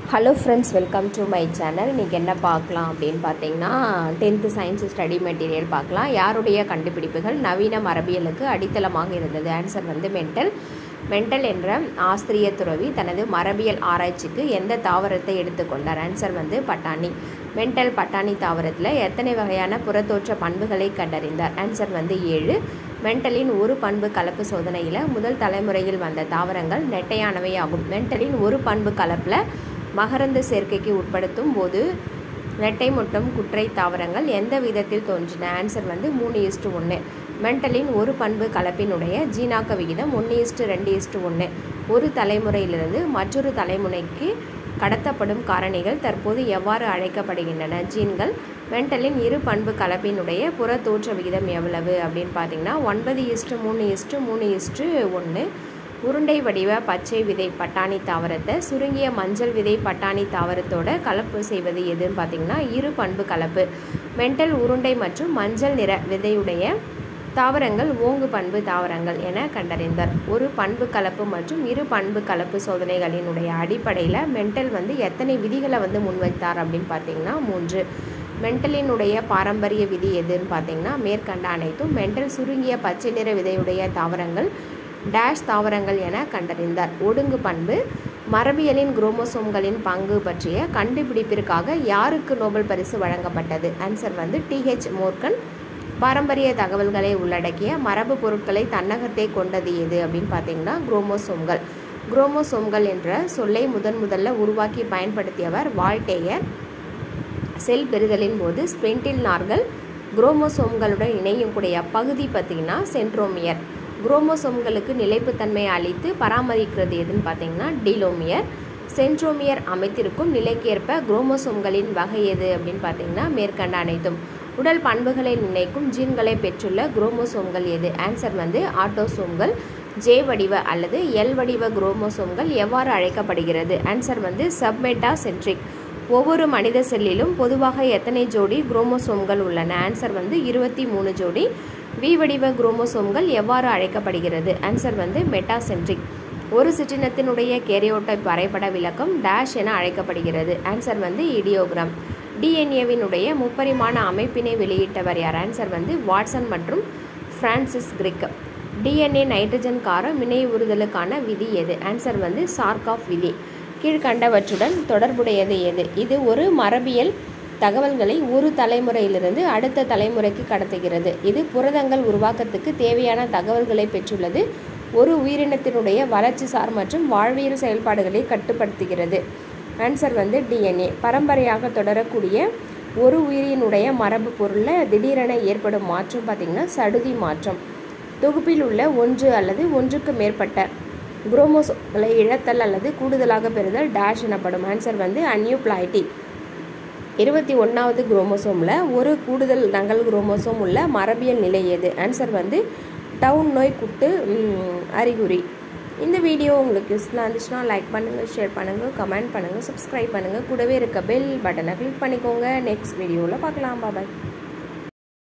Hello friends, welcome to my channel. இன்றைக்கி என்ன பார்க்கலாம் அப்படின்னு பார்த்தீங்கன்னா 10th சயின்ஸ் ஸ்டடி மெட்டீரியல் பார்க்கலாம். யாருடைய கண்டுபிடிப்புகள் நவீன மரபியலுக்கு அடித்தளமாக இருந்தது? ஆன்சர் வந்து மெண்டல் என்ற ஆஸ்திரிய துறவி தனது மரபியல் ஆராய்ச்சிக்கு எந்த தாவரத்தை எடுத்துக்கொண்டார்? ஆன்சர் வந்து பட்டாணி. மெண்டல் பட்டாணி தாவரத்தில் எத்தனை வகையான புறத்தோற்ற பண்புகளை கண்டறிந்தார்? ஆன்சர் வந்து 7. மெண்டலின் ஒரு பண்பு கலப்பு சோதனையில் முதல் தலைமுறையில் வந்த தாவரங்கள் நெட்டையானவை ஆகும். மெண்டலின் ஒரு பண்பு கலப்பில் மகரந்த சேர்க்கைக்கு உட்படுத்தும் போது நெட்டை மொட்டம் குற்றை தாவரங்கள் எந்த விதத்தில் தோன்றின? ஆன்சர் வந்து 3:1. மெண்டலின் ஒரு பண்பு கலப்பினுடைய ஜீனாக்க விகிதம் 1:2:1. ஒரு தலைமுறையிலிருந்து மற்றொரு தலைமுறைக்கு கடத்தப்படும் காரணிகள் தற்போது எவ்வாறு அழைக்கப்படுகின்றன? ஜீன்கள். மெண்டலின் இரு பண்பு கலப்பினுடைய புற தோற்ற விகிதம் எவ்வளவு அப்படின்னு பார்த்தீங்கன்னா 9:3:3:1. உருண்டை வடிவ பச்சை விதை பட்டாணி தாவரத்தை சுருங்கிய மஞ்சள் விதை பட்டாணி தாவரத்தோட கலப்பு செய்வது எதுன்னு பார்த்தீங்கன்னா இரு பண்பு கலப்பு. மெண்டல் உருண்டை மற்றும் மஞ்சள் நிற விதையுடைய தாவரங்கள் ஓங்கு பண்பு தாவரங்கள் என கண்டறிந்தார். ஒரு பண்பு கலப்பு மற்றும் இரு பண்பு கலப்பு சோதனைகளினுடைய அடிப்படையில் மெண்டல் வந்து எத்தனை விதிகளை வந்து முன்வைத்தார் அப்படின்னு பார்த்தீங்கன்னா 3. மெண்டலினுடைய பாரம்பரிய விதி எதுன்னு பார்த்தீங்கன்னா மேற்கண்ட அனைத்தும். மெண்டல் சுருங்கிய பச்சை நிற விதையுடைய தாவரங்கள் டேஷ் தாவரங்கள் என கண்டறிந்தார். ஒடுங்கு பண்பு. மரபியலின் குரோமோசோம்களின் பங்கு பற்றிய கண்டுபிடிப்பிற்காக யாருக்கு நோபல் பரிசு வழங்கப்பட்டது? ஆன்சர் வந்து TH மோர்கன். பாரம்பரிய தகவல்களை உள்ளடக்கிய மரபு பொருட்களை தன்னகத்தை கொண்டது எது அப்படின்னு பார்த்தீங்கன்னா குரோமோசோம்கள். குரோமோசோம்கள் என்ற சொல்லை முதல்ல உருவாக்கி பயன்படுத்தியவர் வால்டேயர். செல் பெறுதலின் போது ஸ்பிண்டில் நார்கள் குரோமோசோம்களுடன் இணையும் கூடிய பகுதி பார்த்திங்கன்னா சென்ட்ரோமியர். குரோமோசோம்களுக்கு நிலைப்புத்தன்மை அளித்து பராமரிக்கிறது எதுன்னு பார்த்தீங்கன்னா டீலோமியர். சென்ட்ரோமியர் அமைத்திருக்கும் நிலைக்கேற்ப குரோமோசோம்களின் வகை எது அப்படின்னு பார்த்தீங்கன்னா மேற்கண்ட அனைத்தும். உடல் பண்புகளை நிர்ணயிக்கும் ஜீன்களை பெற்றுள்ள குரோமோசோம்கள் எது? ஆன்சர் வந்து ஆட்டோசோம்கள். J வடிவ அல்லது L வடிவ குரோமோசோம்கள் எவ்வாறு அழைக்கப்படுகிறது? ஆன்சர் வந்து சப்மெட்டா சென்ட்ரிக். ஒவ்வொரு மனித செல்லிலும் பொதுவாக எத்தனை ஜோடி குரோமோசோம்கள் உள்ளன? ஆன்சர் வந்து 23 ஜோடி. V வடிவ குரோமோசோம்கள் எவ்வாறு அழைக்கப்படுகிறது? ஆன்சர் வந்து மெட்டாசென்ட்ரிக். ஒரு சிற்றினத்தினுடைய கேரியோடைப் வரைபட விளக்கம் டேஷ் என அழைக்கப்படுகிறது? ஆன்சர் வந்து இடியோகிராம். டிஎன்ஏவினுடைய முப்பரிமாண அமைப்பினை வெளியிட்டவர் யார்? ஆன்சர் வந்து வாட்சன் மற்றும் பிரான்சிஸ் கிரிக். டிஎன்ஏ நைட்ரஜன் காரம் வினைவுறுதலுக்கான விதி எது? ஆன்சர் வந்து சார்காஃப் விதி. கீழ்கண்டவற்றுடன் தொடர்புடையது எது? இது ஒரு மரபியல் தகவல்களை ஒரு தலைமுறையிலிருந்து அடுத்த தலைமுறைக்கு கடத்துகிறது. இது புரதங்கள் உருவாக்கத்துக்கு தேவையான தகவல்களை பெற்றுள்ளது. ஒரு உயிரினத்தினுடைய வளர்ச்சிசார் மற்றும் வாழ்வியல் செயல்பாடுகளை கட்டுப்படுத்துகிறது. ஆன்சர் வந்து டிஎன்ஏ. பரம்பரையாக தொடரக்கூடிய ஒரு உயிரினுடைய மரபு பொருளில் திடீரென ஏற்படும் மாற்றம் பார்த்திங்கன்னா சடுதி மாற்றம். தொகுப்பில் உள்ள ஒன்று அல்லது ஒன்றுக்கு மேற்பட்ட குரோமோசோம்களை இழத்தல் அல்லது கூடுதலாக பெறுதல் டேஷ் எனப்படும்? ஆன்சர் வந்து அன்யூப்ளாய்டி. 21வது குரோமோசோமில் ஒரு கூடுதல் நகல் குரோமோசோம் உள்ள மரபியல் நிலை எது? ஆன்சர் வந்து டவுன் நோய் குட்டு அறிகுறி. இந்த வீடியோ உங்களுக்கு யூஸ்ஃபுல்லாக இருந்துச்சுன்னா லைக் பண்ணுங்கள், ஷேர் பண்ணுங்கள், கமெண்ட் பண்ணுங்கள், சப்ஸ்கிரைப் பண்ணுங்கள். கூடவே இருக்க பெல் பட்டனை கிளிக் பண்ணிக்கோங்க. நெக்ஸ்ட் வீடியோவில் பார்க்கலாம். பாய்.